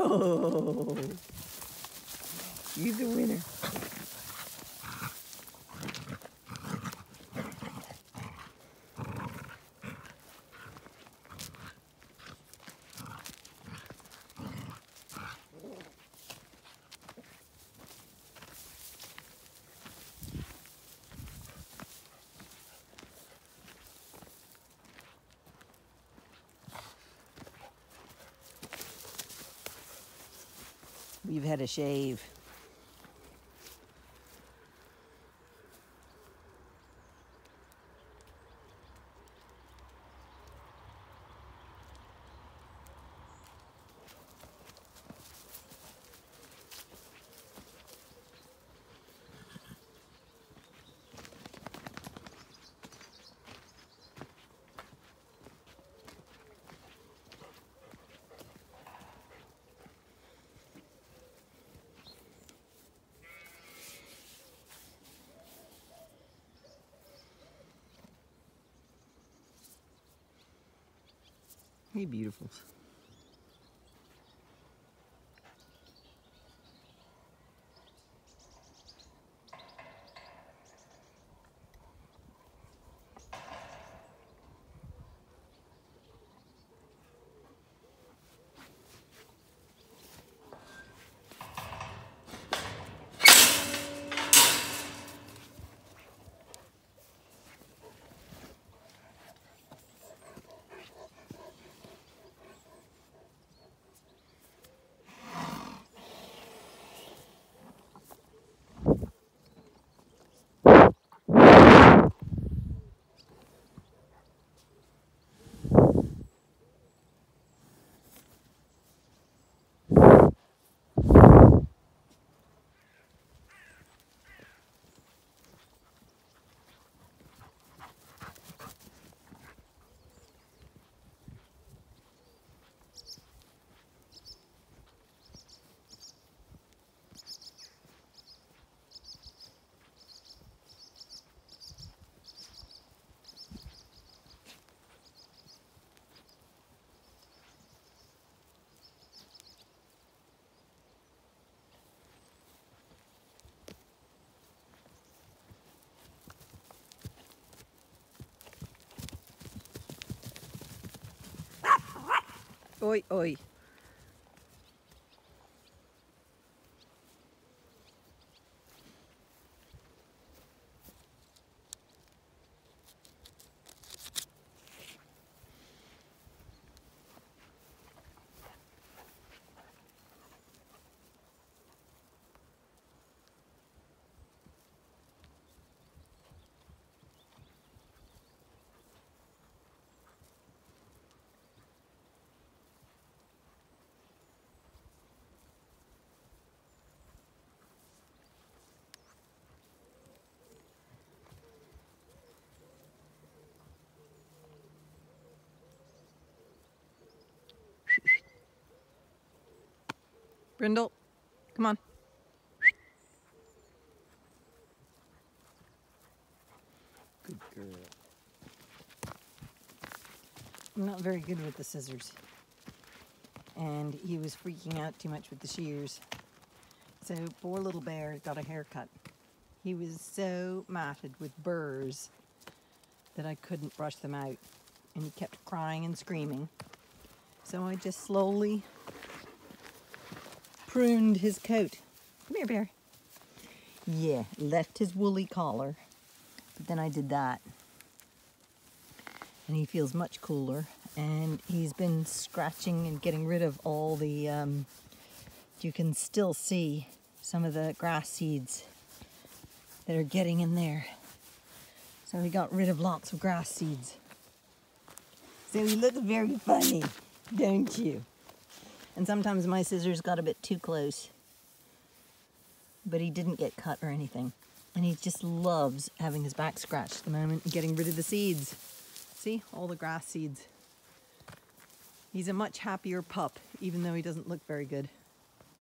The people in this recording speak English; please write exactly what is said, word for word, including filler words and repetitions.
Oh, you're the winner. We've had a shave. Hey, beautifuls. Oi, oi. Brindle, come on. Good girl. I'm not very good with the scissors. And he was freaking out too much with the shears. So poor little bear got a haircut. He was so matted with burrs that I couldn't brush them out. And he kept crying and screaming. So I just slowly pruned his coat. Come here, bear. Yeah, left his woolly collar. But then I did that. And he feels much cooler. And he's been scratching and getting rid of all the, um, you can still see some of the grass seeds that are getting in there. So he got rid of lots of grass seeds. So he looks very funny, don't you? And sometimes my scissors got a bit too close. But he didn't get cut or anything. And he just loves having his back scratched at the moment and getting rid of the seeds. See, all the grass seeds. He's a much happier pup, even though he doesn't look very good.